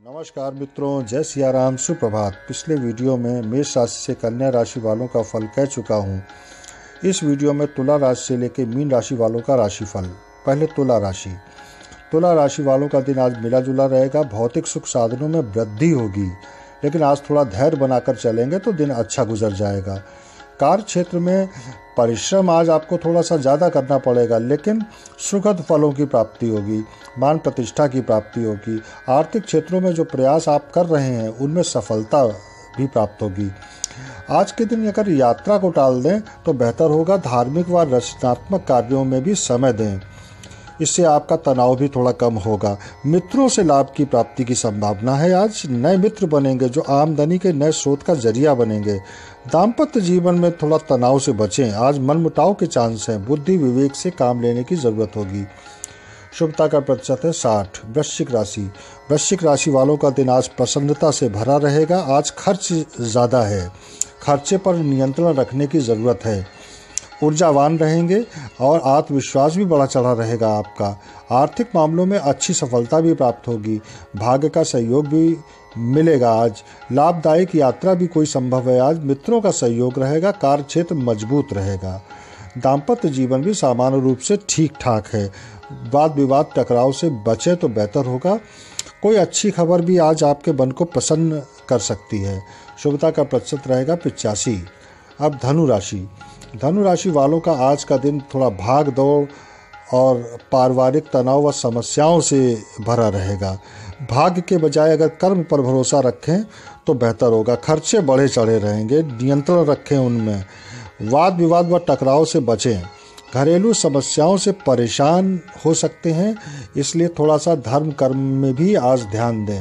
नमस्कार मित्रों, जय सिया राम, सुप्रभात। पिछले वीडियो में मेष राशि से कन्या राशि वालों का फल कह चुका हूँ। इस वीडियो में तुला राशि से लेकर मीन राशि वालों का राशिफल। पहले तुला राशि वालों का दिन आज मिला जुला रहेगा। भौतिक सुख साधनों में वृद्धि होगी, लेकिन आज थोड़ा धैर्य बनाकर चलेंगे तो दिन अच्छा गुजर जाएगा। कार्य क्षेत्र में परिश्रम आज आपको थोड़ा सा ज़्यादा करना पड़ेगा, लेकिन सुखद फलों की प्राप्ति होगी, मान प्रतिष्ठा की प्राप्ति होगी। आर्थिक क्षेत्रों में जो प्रयास आप कर रहे हैं उनमें सफलता भी प्राप्त होगी। आज के दिन अगर यात्रा को टाल दें तो बेहतर होगा। धार्मिक व रचनात्मक कार्यों में भी समय दें, इससे आपका तनाव भी थोड़ा कम होगा। मित्रों से लाभ की प्राप्ति की संभावना है। आज नए मित्र बनेंगे जो आमदनी के नए स्रोत का जरिया बनेंगे। दाम्पत्य जीवन में थोड़ा तनाव से बचें। आज मनमुटाव के चांस हैं। बुद्धि विवेक से काम लेने की जरूरत होगी। शुभता का प्रतिशत है 60। वृश्चिक राशि वालों का दिन आज प्रसन्नता से भरा रहेगा। आज खर्च ज़्यादा है, खर्चे पर नियंत्रण रखने की ज़रूरत है। ऊर्जावान रहेंगे और आत्मविश्वास भी बड़ा चढ़ा रहेगा आपका। आर्थिक मामलों में अच्छी सफलता भी प्राप्त होगी। भाग्य का सहयोग भी मिलेगा। आज लाभदायक यात्रा भी कोई संभव है। आज मित्रों का सहयोग रहेगा। कार्य क्षेत्र मजबूत रहेगा। दाम्पत्य जीवन भी सामान्य रूप से ठीक ठाक है। वाद विवाद टकराव से बचे तो बेहतर होगा। कोई अच्छी खबर भी आज आपके मन को प्रसन्न कर सकती है। शुभता का प्रतिशत रहेगा 85। अब धनु राशि वालों का आज का दिन थोड़ा भाग दौड़ और पारिवारिक तनाव व समस्याओं से भरा रहेगा। भाग्य के बजाय अगर कर्म पर भरोसा रखें तो बेहतर होगा। खर्चे बढ़े चढ़े रहेंगे, नियंत्रण रखें उनमें। वाद विवाद व टकराव से बचें। घरेलू समस्याओं से परेशान हो सकते हैं, इसलिए थोड़ा सा धर्म कर्म में भी आज ध्यान दें।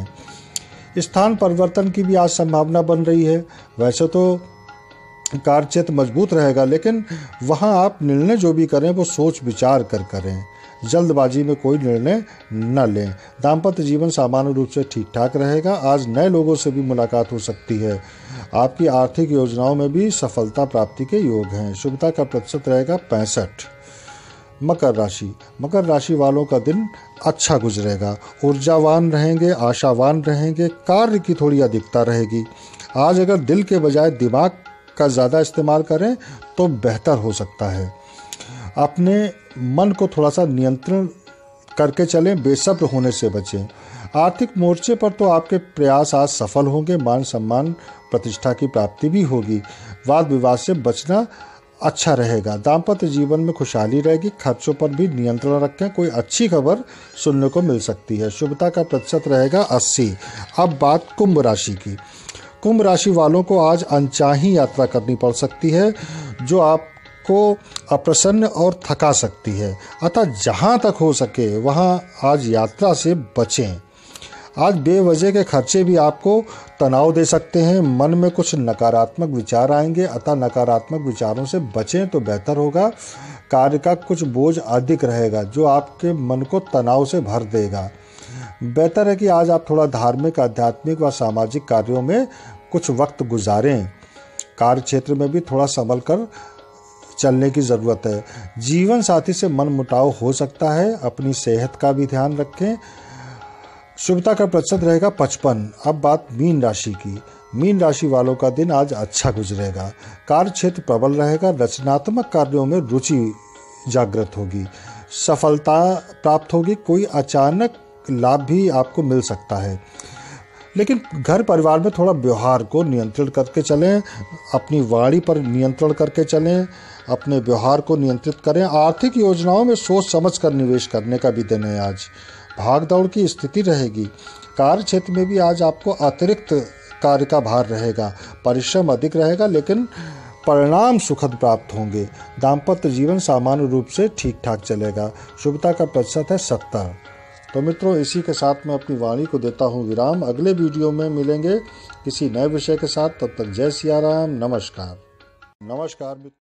स्थान परिवर्तन की भी आज संभावना बन रही है। वैसे तो कार्य क्षेत्र मजबूत रहेगा, लेकिन वहां आप निर्णय जो भी करें वो सोच विचार कर करें। जल्दबाजी में कोई निर्णय न लें। दाम्पत्य जीवन सामान्य रूप से ठीक ठाक रहेगा। आज नए लोगों से भी मुलाकात हो सकती है। आपकी आर्थिक योजनाओं में भी सफलता प्राप्ति के योग हैं। शुभता का प्रतिशत रहेगा 65। मकर राशि वालों का दिन अच्छा गुजरेगा। ऊर्जावान रहेंगे, आशावान रहेंगे। कार्य की थोड़ी अधिकता रहेगी। आज अगर दिल के बजाय दिमाग का ज़्यादा इस्तेमाल करें तो बेहतर हो सकता है। अपने मन को थोड़ा सा नियंत्रण करके चलें, बेसब्र होने से बचें। आर्थिक मोर्चे पर तो आपके प्रयास आज सफल होंगे। मान सम्मान प्रतिष्ठा की प्राप्ति भी होगी। वाद विवाद से बचना अच्छा रहेगा। दाम्पत्य जीवन में खुशहाली रहेगी। खर्चों पर भी नियंत्रण रखें। कोई अच्छी खबर सुनने को मिल सकती है। शुभता का प्रतिशत रहेगा 80। अब बात कुंभ राशि की। कुंभ राशि वालों को आज अनचाही यात्रा करनी पड़ सकती है, जो आपको अप्रसन्न और थका सकती है। अतः जहां तक हो सके वहां आज यात्रा से बचें। आज बेवजह के खर्चे भी आपको तनाव दे सकते हैं। मन में कुछ नकारात्मक विचार आएंगे, अतः नकारात्मक विचारों से बचें तो बेहतर होगा। कार्य का कुछ बोझ अधिक रहेगा, जो आपके मन को तनाव से भर देगा। बेहतर है कि आज आप थोड़ा धार्मिक, आध्यात्मिक व सामाजिक कार्यों में कुछ वक्त गुजारें। कार्य क्षेत्र में भी थोड़ा संभल कर चलने की ज़रूरत है। जीवन साथी से मनमुटाव हो सकता है। अपनी सेहत का भी ध्यान रखें। शुभता का प्रतिशत रहेगा 55। अब बात मीन राशि की। मीन राशि वालों का दिन आज अच्छा गुजरेगा। कार्य क्षेत्र प्रबल रहेगा। रचनात्मक कार्यों में रुचि जागृत होगी। सफलता प्राप्त होगी। कोई अचानक लाभ भी आपको मिल सकता है, लेकिन घर परिवार में थोड़ा व्यवहार को नियंत्रित करके चलें। अपनी वाणी पर नियंत्रण करके चलें। अपने व्यवहार को नियंत्रित करें। आर्थिक योजनाओं में सोच समझ कर निवेश करने का भी दिन है। आज भाग दौड़ की स्थिति रहेगी। कार्य क्षेत्र में भी आज आपको अतिरिक्त कार्य का भार रहेगा। परिश्रम अधिक रहेगा, लेकिन परिणाम सुखद प्राप्त होंगे। दाम्पत्य जीवन सामान्य रूप से ठीक ठाक चलेगा। शुभता का प्रतिशत है 70। तो मित्रों, इसी के साथ मैं अपनी वाणी को देता हूँ विराम। अगले वीडियो में मिलेंगे किसी नए विषय के साथ। तब तक जय सिया राम। नमस्कार।